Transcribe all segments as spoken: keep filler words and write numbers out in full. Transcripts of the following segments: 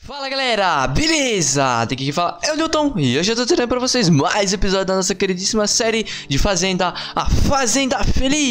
Fala galera, beleza? Tem que falar, é o Newton e hoje eu tô trazendo pra vocês mais episódio da nossa queridíssima série de Fazenda, a Fazenda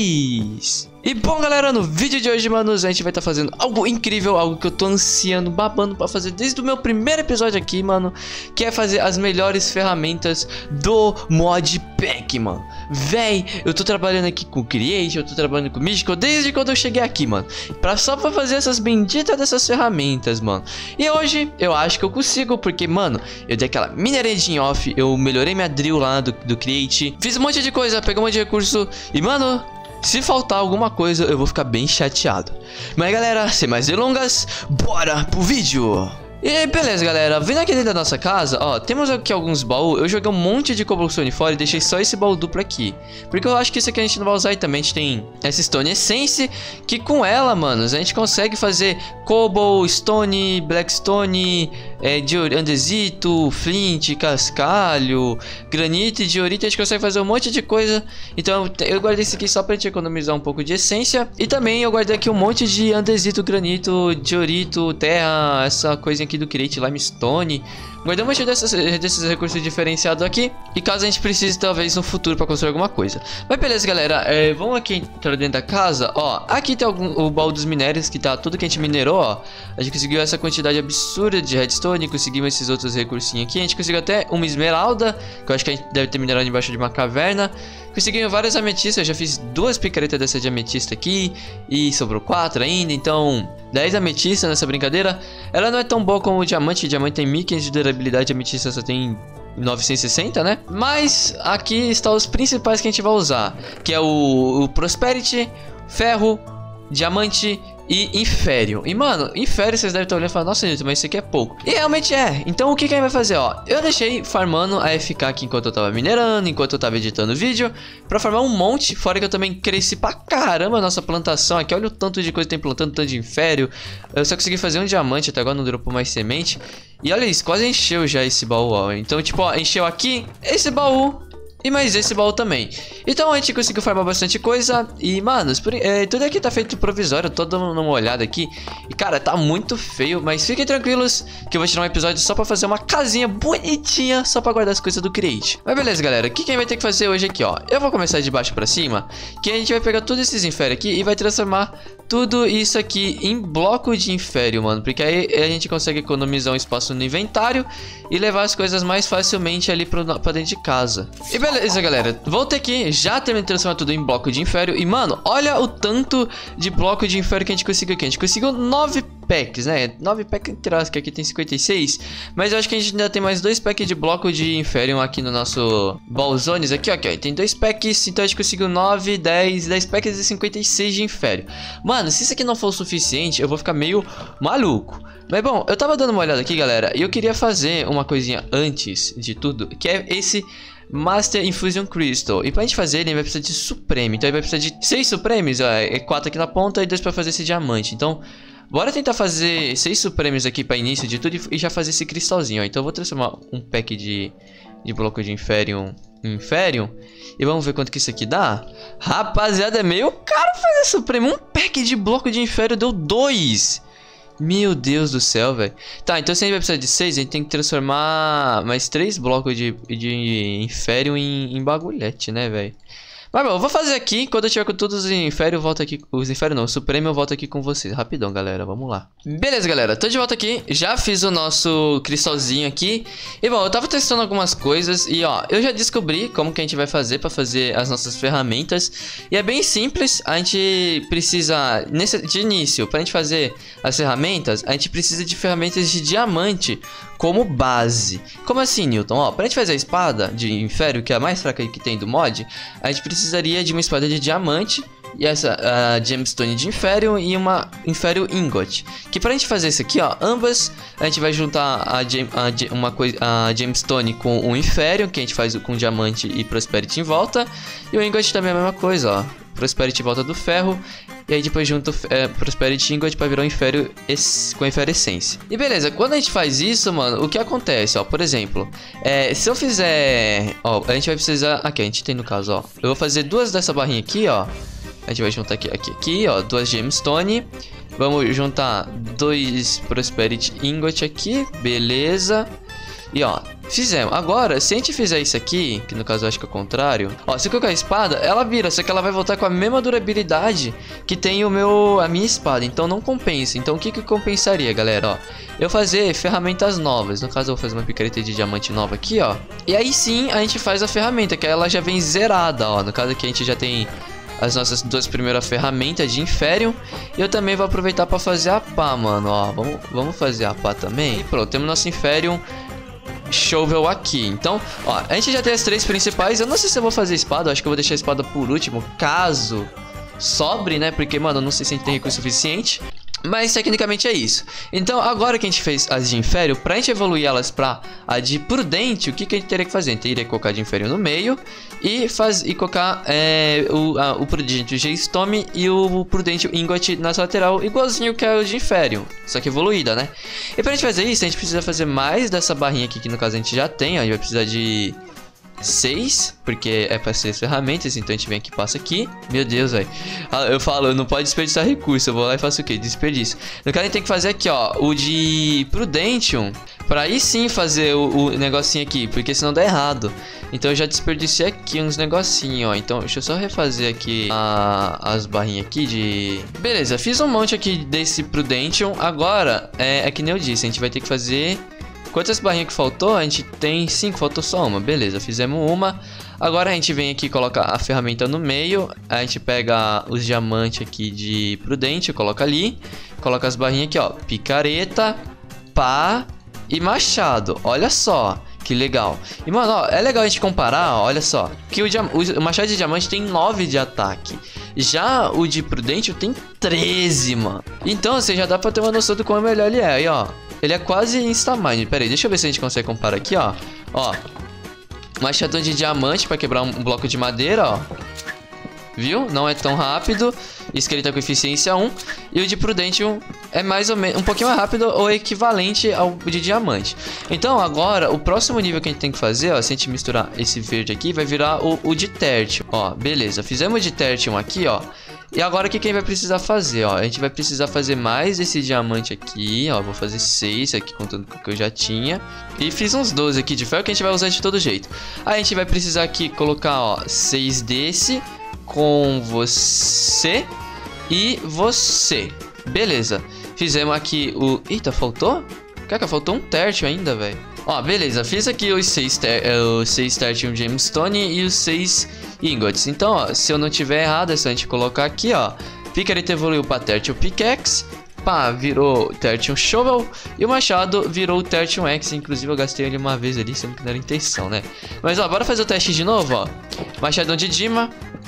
Feliz. E bom galera, no vídeo de hoje, manos, a gente vai estar tá fazendo algo incrível, algo que eu tô ansiando, babando pra fazer desde o meu primeiro episódio aqui, mano, que é fazer as melhores ferramentas do modpack, mano. Véi, eu tô trabalhando aqui com o Create, eu tô trabalhando com o Mystical desde quando eu cheguei aqui, mano, pra, só pra fazer essas benditas dessas ferramentas, mano. E hoje eu acho que eu consigo, porque, mano, eu dei aquela mineradinha off, eu melhorei minha drill lá do, do Create, fiz um monte de coisa, peguei um monte de recurso e, mano, se faltar alguma coisa, eu vou ficar bem chateado. Mas galera, sem mais delongas, bora pro vídeo! E beleza galera, vindo aqui dentro da nossa casa, ó, temos aqui alguns baús. Eu joguei um monte de cobblestone fora e deixei só esse baú duplo aqui, porque eu acho que isso aqui a gente não vai usar. E também a gente tem essa Stone Essence, que com ela, manos, a gente consegue fazer cobblestone, blackstone, é, de andesito, flint, cascalho, granito e diorito. A gente consegue fazer um monte de coisa. Então eu guardei isso aqui só pra gente economizar um pouco de essência. E também eu guardei aqui um monte de andesito, granito, diorito, terra, essa coisinha aqui do Create, limestone. Guardei um monte dessas, desses recursos diferenciados aqui, e caso a gente precise talvez no futuro para construir alguma coisa. Mas beleza galera, é, vamos aqui entrar dentro da casa. Ó, aqui tem algum, o baú dos minérios, que tá tudo que a gente minerou, ó. A gente conseguiu essa quantidade absurda de redstone, conseguimos esses outros recursinhos aqui. A gente conseguiu até uma esmeralda, que eu acho que a gente deve ter minerado embaixo de uma caverna. Conseguimos várias ametistas, eu já fiz duas picaretas dessa de ametista aqui, e sobrou quatro ainda, então dez ametistas nessa brincadeira. Ela não é tão boa como o diamante, o diamante tem mil e quinhentos de durabilidade, a ametista só tem novecentos e sessenta, né? Mas aqui estão os principais que a gente vai usar, que é o, o Prosperity, ferro, diamante e infério. E mano, infério vocês devem estar olhando e falando, nossa Newton, mas isso aqui é pouco. E realmente é. Então o que que a gente vai fazer, ó? Eu deixei farmando a F K aqui enquanto eu tava minerando, enquanto eu tava editando o vídeo, pra farmar um monte. Fora que eu também cresci pra caramba a nossa plantação aqui. Olha o tanto de coisa que tem plantando, tanto de infério. Eu só consegui fazer um diamante, até agora não dropou mais semente. E olha isso, quase encheu já esse baú, ó. Então tipo, ó, encheu aqui esse baú e mais esse baú também. Então a gente conseguiu farmar bastante coisa. E, manos, por, é, tudo aqui tá feito provisório. Eu tô dando uma olhada aqui. E, cara, tá muito feio. Mas fiquem tranquilos que eu vou tirar um episódio só pra fazer uma casinha bonitinha, só pra guardar as coisas do Create. Mas beleza, galera. O que quem vai ter que fazer hoje aqui, ó? Eu vou começar de baixo pra cima, que a gente vai pegar todos esses inférios aqui e vai transformar tudo isso aqui em bloco de infério, mano. Porque aí a gente consegue economizar um espaço no inventário e levar as coisas mais facilmente ali pro, pra dentro de casa. E beleza. Beleza, galera, voltei aqui, já terminei de transformar tudo em bloco de infério. E, mano, olha o tanto de bloco de infério que a gente conseguiu aqui. A gente conseguiu nove packs, né? nove packs entre as que aqui tem cinquenta e seis. Mas eu acho que a gente ainda tem mais dois packs de bloco de infério aqui no nosso Ballzones. Aqui, ó, aqui, ó, tem dois packs, então a gente conseguiu nove, dez, dez packs e cinquenta e seis de infério. Mano, se isso aqui não for o suficiente, eu vou ficar meio maluco. Mas bom, eu tava dando uma olhada aqui, galera, e eu queria fazer uma coisinha antes de tudo, que é esse Master Infusion Crystal. E pra gente fazer ele vai precisar de Supreme. Então ele vai precisar de seis Supremes, ó, é quatro aqui na ponta e dois pra fazer esse diamante. Então bora tentar fazer seis Supremes aqui pra início de tudo e já fazer esse cristalzinho, ó. Então eu vou transformar um pack de, de bloco de Inferium em Inferium. E vamos ver quanto que isso aqui dá. Rapaziada, é meio caro fazer Supreme. Um pack de bloco de Inferium deu dois. Meu Deus do céu, velho. Tá, então se a gente vai precisar de seis, a gente tem que transformar mais três blocos de, de infério em, em bagulhete, né, velho? Mas bom, eu vou fazer aqui. Quando eu tiver com todos os inférios, eu volto aqui. Os inférios não, o Supremo eu volto aqui com vocês. Rapidão, galera, vamos lá. Beleza, galera, tô de volta aqui. Já fiz o nosso cristalzinho aqui. E bom, eu tava testando algumas coisas. E ó, eu já descobri como que a gente vai fazer pra fazer as nossas ferramentas. E é bem simples. A gente precisa, nesse, de início, pra gente fazer as ferramentas, a gente precisa de ferramentas de diamante como base. Como assim, Newton? Ó, pra gente fazer a espada de infério, que é a mais fraca que tem do mod, a gente precisaria de uma espada de diamante e essa a gemstone de infério e uma infério ingot. Que pra gente fazer isso aqui, ó, ambas a gente vai juntar a, gem, a, uma coisa, a gemstone com o infério, que a gente faz com diamante e prosperity em volta, e o ingot também é a mesma coisa, ó. Prosperity em volta do ferro. E aí depois junto é, Prosperity Ingot pra virar um infério com infério essência. E beleza, quando a gente faz isso, mano, o que acontece, ó, por exemplo, é, se eu fizer, ó, a gente vai precisar, aqui a gente tem no caso, ó, eu vou fazer duas dessa barrinha aqui, ó. A gente vai juntar aqui, aqui, aqui, ó, duas gemstone Vamos juntar dois Prosperity Ingot aqui. Beleza. E ó, fizemos. Agora, se a gente fizer isso aqui, que no caso eu acho que é o contrário. Ó, se eu colocar a espada, ela vira, só que ela vai voltar com a mesma durabilidade que tem o meu, a minha espada. Então não compensa. Então o que que compensaria, galera? Ó, eu fazer ferramentas novas. No caso eu vou fazer uma picareta de diamante nova aqui, ó. E aí sim a gente faz a ferramenta, que ela já vem zerada, ó. No caso aqui a gente já tem as nossas duas primeiras ferramentas de Inferium. E eu também vou aproveitar para fazer a pá, mano. Ó, vamos, vamos fazer a pá também. E pronto, temos nosso Inferium Shovel aqui. Então, ó, a gente já tem as três principais. Eu não sei se eu vou fazer espada. Eu acho que eu vou deixar a espada por último, caso sobre, né? Porque, mano, eu não sei se a gente tem recurso suficiente. Mas tecnicamente é isso. Então agora que a gente fez as de Inferium, pra gente evoluir elas pra a de Prudente, o que, que a gente teria que fazer? A gente teria que colocar de Inferium no meio e, faz, e colocar é, o, a, o Prudente G-Stone e o Prudente Ingot na lateral, igualzinho que é o de Inferium, só que evoluída, né? E pra gente fazer isso, a gente precisa fazer mais dessa barrinha aqui, que no caso a gente já tem, ó. A gente vai precisar de seis, porque é para seis ferramentas, então a gente vem aqui e passa aqui. Meu Deus, velho. Eu falo, não pode desperdiçar recurso. Eu vou lá e faço o quê? Desperdício. No caso, a gente tem que fazer aqui, ó, o de Prudentium, para aí sim fazer o, o negocinho aqui, porque senão dá errado. Então eu já desperdicei aqui uns negocinhos, ó. Então deixa eu só refazer aqui a, as barrinhas aqui de... Beleza, fiz um monte aqui desse Prudentium. Agora, é, é que nem eu disse, a gente vai ter que fazer... Quantas barrinhas que faltou? A gente tem cinco, faltou só uma. Beleza, fizemos uma. Agora a gente vem aqui e coloca a ferramenta no meio. A gente pega os diamantes aqui de Prudente, coloca ali. Coloca as barrinhas aqui, ó. Picareta, pá e machado. Olha só, que legal. E, mano, ó, é legal a gente comparar, ó, olha só. Que o, o machado de diamante tem nove de ataque. Já o de Prudente tem treze, mano. Então, assim, já dá pra ter uma noção do quão melhor ele é. Aí, ó. Ele é quase instamine. Pera aí, deixa eu ver se a gente consegue comparar aqui, ó. Ó. Machadão de diamante pra quebrar um bloco de madeira, ó. Viu? Não é tão rápido. Isso que ele tá com eficiência um. E o de Prudentium é mais ou menos um pouquinho mais rápido ou equivalente ao de diamante. Então agora, o próximo nível que a gente tem que fazer, ó, se a gente misturar esse verde aqui, vai virar o, o de Tertium. Ó, beleza. Fizemos o de Tertium aqui, ó. E agora o que, que a gente vai precisar fazer, ó? A gente vai precisar fazer mais esse diamante aqui, ó. Vou fazer seis aqui, contando com o que eu já tinha. E fiz uns doze aqui de ferro que a gente vai usar de todo jeito. Aí a gente vai precisar aqui colocar, ó, seis desse com você e você. Beleza. Fizemos aqui o... Eita, faltou? Caraca, faltou um Tertium ainda, velho. Ó, beleza. Fiz aqui os seis, ter... os seis Tertium Gemstone e os seis Ingots. Então, ó, se eu não tiver errado, é só a gente colocar aqui, ó. Picareta evoluiu pra Tertium Pickaxe. Pá, virou Tertium Shovel. E o machado virou o Tertium Axe. Inclusive eu gastei ele uma vez ali, sendo que não era intenção, né? Mas ó, bora fazer o teste de novo, ó. Machadão de Dima.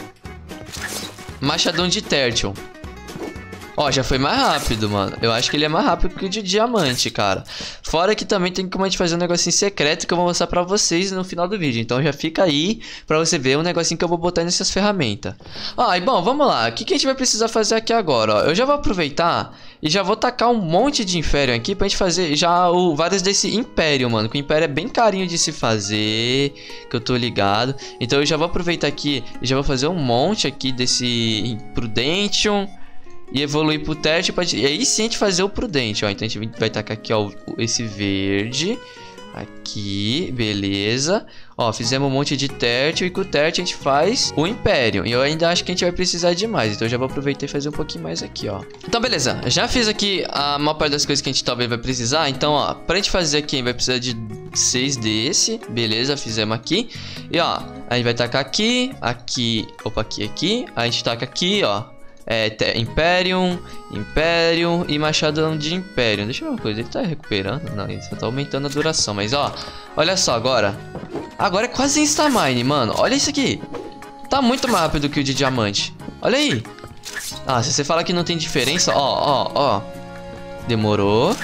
Machadão de Tertium. Ó, já foi mais rápido, mano. Eu acho que ele é mais rápido que o de diamante, cara. Fora que também tem como a gente fazer um negocinho secreto que eu vou mostrar pra vocês no final do vídeo. Então já fica aí pra você ver um negocinho que eu vou botar nessas ferramentas. Ó, e bom, vamos lá. O que, que a gente vai precisar fazer aqui agora, ó? Eu já vou aproveitar e já vou tacar um monte de Inferium aqui pra gente fazer já o, vários desse Império, mano. Que o Império é bem carinho de se fazer, que eu tô ligado. Então eu já vou aproveitar aqui e já vou fazer um monte aqui desse Prudentium. E evoluir pro Tertium. E aí sim a gente fazer o Prudente, ó. Então a gente vai tacar aqui, ó, esse verde. Aqui, beleza. Ó, fizemos um monte de Tertium. E com o Tertium a gente faz o Imperium. E eu ainda acho que a gente vai precisar de mais. Então eu já vou aproveitar e fazer um pouquinho mais aqui, ó. Então beleza, já fiz aqui a maior parte das coisas que a gente talvez vai precisar. Então, ó, pra gente fazer aqui, a gente vai precisar de seis desse. Beleza, fizemos aqui. E ó, a gente vai tacar aqui. Aqui, opa, aqui, aqui. A gente taca aqui, ó. É, Imperium, Imperium e Machadão de Imperium. Deixa eu ver uma coisa, ele tá recuperando? Não, ele só tá aumentando a duração. Mas ó, olha só agora. Agora é quase instamine, mano. Olha isso aqui. Tá muito mais rápido que o de diamante. Olha aí. Ah, se você fala que não tem diferença, ó, ó, ó. Demorou.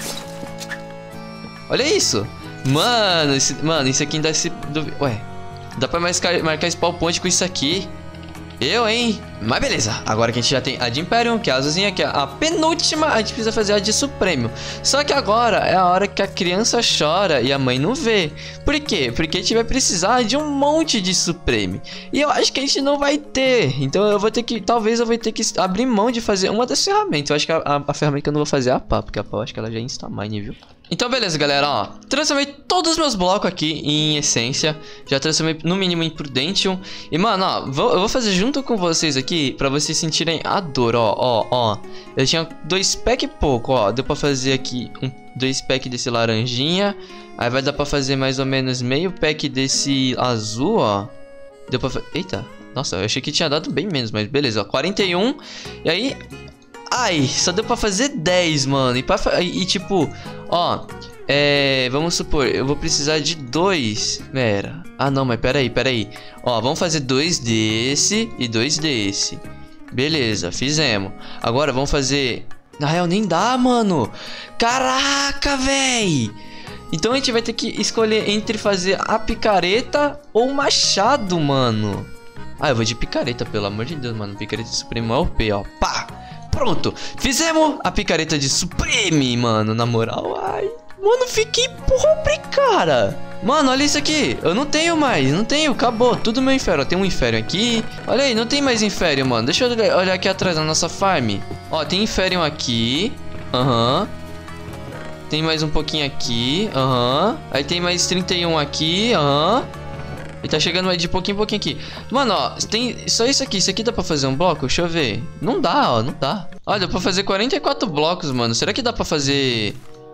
Olha isso. Mano, esse, mano, isso aqui ainda se... Ué, dá pra marcar, marcar spawn point com isso aqui. Eu, hein? Mas beleza, agora que a gente já tem a de Imperium, que é a azulzinha, que é a penúltima, a gente precisa fazer a de Supremo. Só que agora é a hora que a criança chora e a mãe não vê. Por quê? Porque a gente vai precisar de um monte de Supreme. E eu acho que a gente não vai ter. Então eu vou ter que, talvez eu vou ter que abrir mão de fazer uma das ferramentas. Eu acho que a, a, a ferramenta que eu não vou fazer é a pá, porque a pá eu acho que ela já é Instamine, viu? Então beleza, galera, ó, transformei todos os meus blocos aqui em essência. Já transformei no mínimo em Prudentium. E mano, ó, vou, eu vou fazer junto com vocês aqui pra vocês sentirem a dor, ó, ó, ó. Eu tinha dois pack e pouco, ó, deu pra fazer aqui um, dois pack desse laranjinha. Aí vai dar pra fazer mais ou menos meio pack desse azul, ó. Deu pra fazer, eita, nossa, eu achei que tinha dado bem menos, mas beleza, ó, quarenta e um. E aí... Ai, só deu pra fazer dez, mano. E, pra, e, e tipo, ó, é, vamos supor, eu vou precisar de dois. Pera. Ah, não, mas pera aí, pera aí. Ó, vamos fazer dois desse e dois desse. Beleza, fizemos. Agora vamos fazer... Na real, nem dá, mano. Caraca, véi. Então a gente vai ter que escolher entre fazer a picareta ou o machado, mano. Ah, eu vou de picareta, pelo amor de Deus, mano. Picareta Supremo é O P, ó. Pá! Pronto, fizemos a picareta de Supreme, mano, na moral. Ai, mano, fiquei pobre, cara. Mano, olha isso aqui, eu não tenho mais, não tenho, acabou, tudo meu inferno. Tem um inferno aqui, olha aí, não tem mais inferno, mano. Deixa eu olhar aqui atrás na nossa farm. Ó, tem inferno aqui, aham. Uhum. Tem mais um pouquinho aqui, aham. Uhum. Aí tem mais trinta e um aqui, aham. Uhum. Ele tá chegando de pouquinho em pouquinho aqui. Mano, ó, tem só isso aqui. Isso aqui dá pra fazer um bloco? Deixa eu ver. Não dá, ó, não dá. Olha, dá pra fazer quarenta e quatro blocos, mano. Será que dá pra fazer...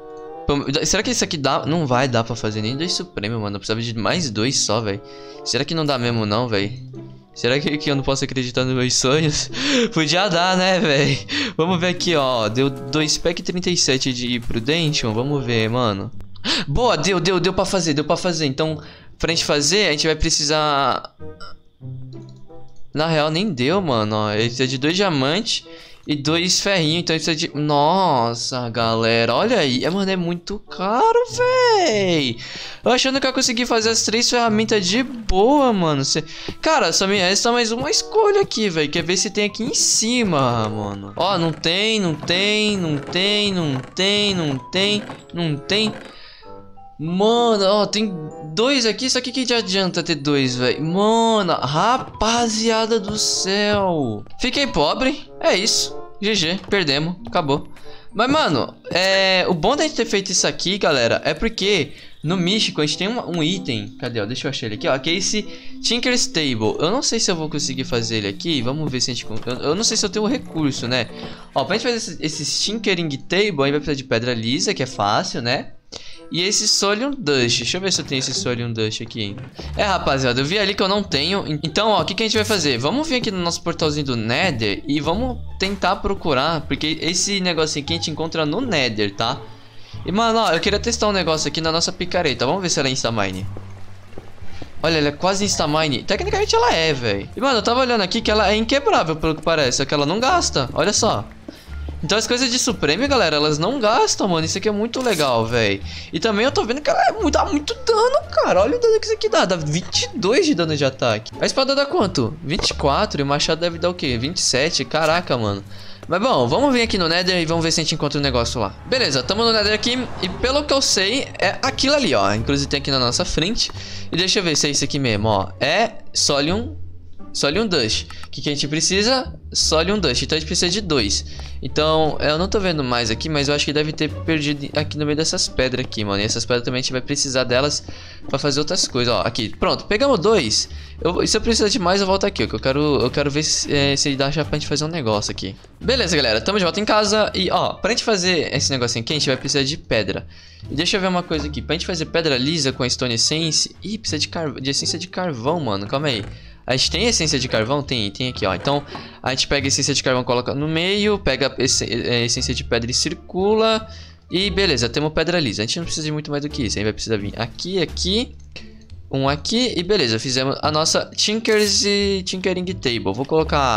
Será que isso aqui dá... Não vai dar pra fazer nem dois Supremo, mano. Eu precisava de mais dois só, velho. Será que não dá mesmo não, velho? Será que, que eu não posso acreditar nos meus sonhos? Podia dar, né, velho? Vamos ver aqui, ó. Deu dois pack trinta e sete de Prudentium. Vamos ver, mano. Boa, deu, deu, deu pra fazer, deu pra fazer. Então... Pra gente fazer, a gente vai precisar... Na real, nem deu, mano. Ó, ele precisa de dois diamantes e dois ferrinhos. Então ele precisa de... Nossa, galera. Olha aí. É, mano, é muito caro, véi. Eu achando que eu consegui fazer as três ferramentas de boa, mano. Cê... Cara, só me resta mais uma escolha aqui, velho. Quer ver se tem aqui em cima, mano. Ó, não tem, não tem, não tem, não tem, não tem, não tem... Mano, ó, tem dois aqui, só que que adianta ter dois, velho? Mano, rapaziada do céu. Fiquei pobre, é isso. G G, perdemos, acabou. Mas, mano, é... o bom da gente ter feito isso aqui, galera, é porque no místico a gente tem um, um item. Cadê, ó? Deixa eu achar ele aqui, ó. Que é esse Tinker's Table. Eu não sei se eu vou conseguir fazer ele aqui. Vamos ver se a gente... Eu, eu não sei se eu tenho o recurso, né? Ó, pra gente fazer esse, esse Tinkering Table, a gente vai precisar de pedra lisa, que é fácil, né? E esse Solium Dust. Deixa eu ver se eu tenho esse Solium Dust aqui. É, rapaziada, eu vi ali que eu não tenho. Então, ó, o que, que a gente vai fazer? Vamos vir aqui no nosso portalzinho do Nether e vamos tentar procurar, porque esse negocinho aqui a gente encontra no Nether, tá? E, mano, ó, eu queria testar um negócio aqui na nossa picareta. Vamos ver se ela é Instamine. Olha, ela é quase Instamine. Tecnicamente ela é, velho. E, mano, eu tava olhando aqui que ela é inquebrável, pelo que parece. Só que ela não gasta, olha só. Então as coisas de Supreme, galera, elas não gastam, mano. Isso aqui é muito legal, velho. E também eu tô vendo que ela é muito, dá muito dano, cara. Olha o dano que isso aqui dá. Dá vinte e dois de dano de ataque. A espada dá quanto? vinte e quatro. E o machado deve dar o quê? vinte e sete. Caraca, mano. Mas bom, vamos vir aqui no Nether e vamos ver se a gente encontra um negócio lá. Beleza, tamo no Nether aqui. E pelo que eu sei, é aquilo ali, ó. Inclusive tem aqui na nossa frente. E deixa eu ver se é isso aqui mesmo, ó. É Solium... Solium Dust. O que, que a gente precisa? Solium Dust. Então a gente precisa de dois. Então, eu não tô vendo mais aqui, mas eu acho que deve ter perdido aqui no meio dessas pedras aqui, mano. E essas pedras também a gente vai precisar delas pra fazer outras coisas, ó. Aqui, pronto, pegamos dois. Eu, se eu precisar de mais, eu volto aqui, ó, que eu quero, eu quero ver se, é, se dá já pra gente fazer um negócio aqui. Beleza, galera, tamo de volta em casa. E, ó, pra gente fazer esse negocinho aqui, a gente vai precisar de pedra. E deixa eu ver uma coisa aqui. Pra gente fazer pedra lisa com a Stone Essence... Ih, precisa de, car... de essência de carvão, mano. Calma aí. A gente tem essência de carvão? Tem, tem aqui, ó. Então, a gente pega a essência de carvão, coloca no meio. Pega a essência de pedra e circula. E beleza, temos pedra lisa. A gente não precisa de muito mais do que isso. A gente vai precisar vir aqui, aqui. Um aqui. E beleza, fizemos a nossa Tinkers e Tinkering Table. Vou colocar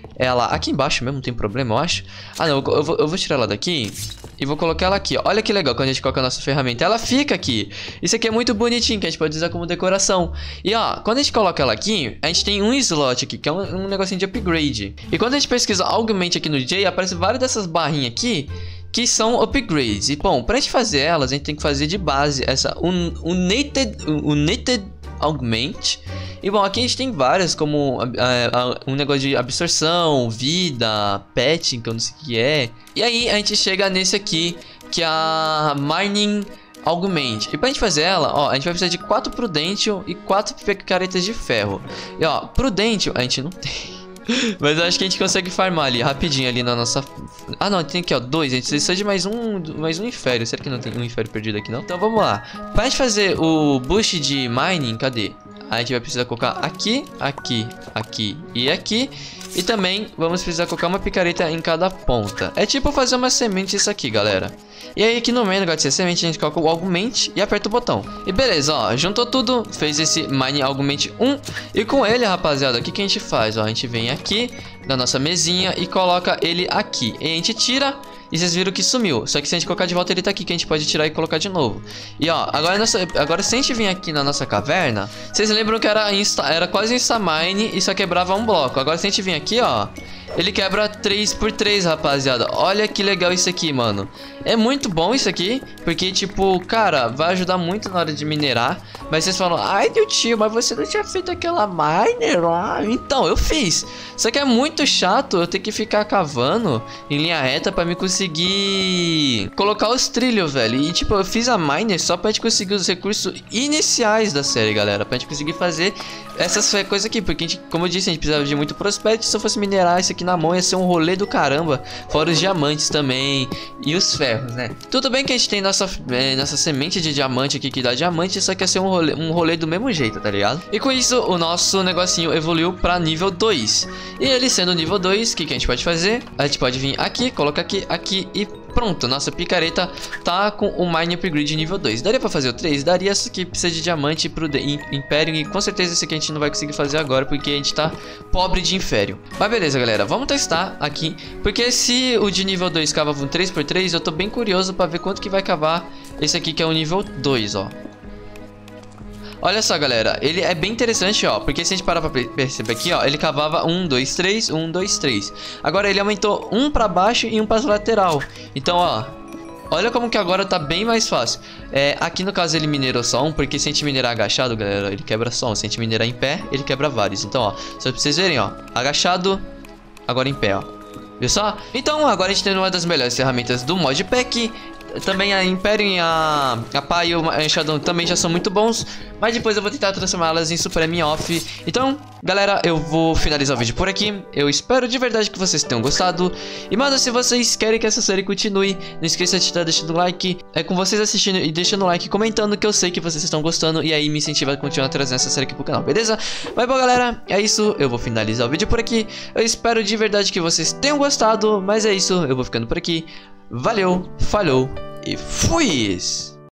ela aqui embaixo mesmo, não tem problema, eu acho. Ah, não, eu vou, eu vou tirar ela daqui e vou colocar ela aqui, ó. Olha que legal quando a gente coloca a nossa ferramenta. Ela fica aqui. Isso aqui é muito bonitinho, que a gente pode usar como decoração. E, ó, quando a gente coloca ela aqui, a gente tem um slot aqui, que é um, um negocinho de upgrade. E quando a gente pesquisa Augment aqui no J, aparece várias dessas barrinhas aqui, que são upgrades. E, bom, pra gente fazer elas, a gente tem que fazer de base essa un, United, United Augment. E bom, aqui a gente tem várias, como uh, uh, um negócio de absorção, vida, petting, que eu não sei o que é. E aí a gente chega nesse aqui, que é a Mining Augment. E pra gente fazer ela, ó, a gente vai precisar de quatro Prudential e quatro picaretas de ferro. E ó, Prudential a gente não tem. Mas eu acho que a gente consegue farmar ali, rapidinho ali na nossa... Ah não, tem aqui ó, dois, a gente precisa de mais um, mais um infério. Será que não tem um infério perdido aqui não? Então vamos lá. Pra gente fazer o boost de mining, cadê? A gente vai precisar colocar aqui, aqui, aqui e aqui. E também vamos precisar colocar uma picareta em cada ponta. É tipo fazer uma semente isso aqui, galera. E aí aqui no meio, negócio de ser semente, a gente coloca o Augment e aperta o botão. E beleza, ó, juntou tudo, fez esse Mine Augment um. E com ele, rapaziada, o que, que a gente faz? Ó, a gente vem aqui na nossa mesinha e coloca ele aqui. E a gente tira... E vocês viram que sumiu. Só que se a gente colocar de volta, ele tá aqui, que a gente pode tirar e colocar de novo. E ó, agora, nossa, agora se a gente vir aqui na nossa caverna, vocês lembram que era, insta, era quase Instamine e só quebrava um bloco. Agora se a gente vir aqui, ó, ele quebra três por três, rapaziada. Olha que legal isso aqui, mano. É muito bom isso aqui, porque, tipo, cara, vai ajudar muito na hora de minerar. Mas vocês falam, ai, meu tio, mas você não tinha feito aquela miner lá? Então, eu fiz. Só que é muito chato eu ter que ficar cavando em linha reta pra me conseguir colocar os trilhos, velho. E, tipo, eu fiz a miner só pra gente conseguir os recursos iniciais da série, galera. Pra gente conseguir fazer essas coisas aqui. Porque, a gente, como eu disse, a gente precisava de muito prosperity. Se eu fosse minerar isso aqui na mão, ia ser um rolê do caramba. Fora os diamantes também e os ferros, né? Tudo bem que a gente tem nossa, é, nossa semente de diamante aqui que dá diamante, só que ia ser um rolê, um rolê do mesmo jeito, tá ligado? E com isso, o nosso negocinho evoluiu pra nível dois. E ele sendo nível dois, o que, que a gente pode fazer? A gente pode vir aqui, colocar aqui, aqui e pronto. Nossa picareta tá com o Mine Upgrade nível dois. Daria pra fazer o três? Daria, isso aqui precisa de diamante pro Império. E com certeza esse aqui a gente não vai conseguir fazer agora, porque a gente tá pobre de Império. Mas beleza, galera, vamos testar aqui. Porque se o de nível dois cavava um três por três, eu tô bem curioso pra ver quanto que vai cavar esse aqui que é o nível dois, ó. Olha só, galera, ele é bem interessante, ó, porque se a gente parar pra perceber aqui, ó, ele cavava um, dois, três, um, dois, três. Agora ele aumentou um pra baixo e um pra lateral. Então, ó, olha como que agora tá bem mais fácil. É, aqui no caso ele minerou só um, porque se a gente minerar agachado, galera, ele quebra só um. Se a gente minerar em pé, ele quebra vários. Então, ó, só pra vocês verem, ó, agachado, agora em pé, ó. Viu só? Então, agora a gente tem uma das melhores ferramentas do modpack. Também a Império e a, a Pai e o Shadow também já são muito bons. Mas depois eu vou tentar transformá-las em Supreme Off. Então, galera, eu vou finalizar o vídeo por aqui. Eu espero de verdade que vocês tenham gostado. E, mano, se vocês querem que essa série continue, não esqueça de estar deixando o like. É com vocês assistindo e deixando o like, comentando, que eu sei que vocês estão gostando. E aí me incentiva a continuar trazendo essa série aqui pro canal, beleza? Mas bom, galera, é isso. Eu vou finalizar o vídeo por aqui. Eu espero de verdade que vocês tenham gostado. Mas é isso, eu vou ficando por aqui. Valeu, falhou e fui!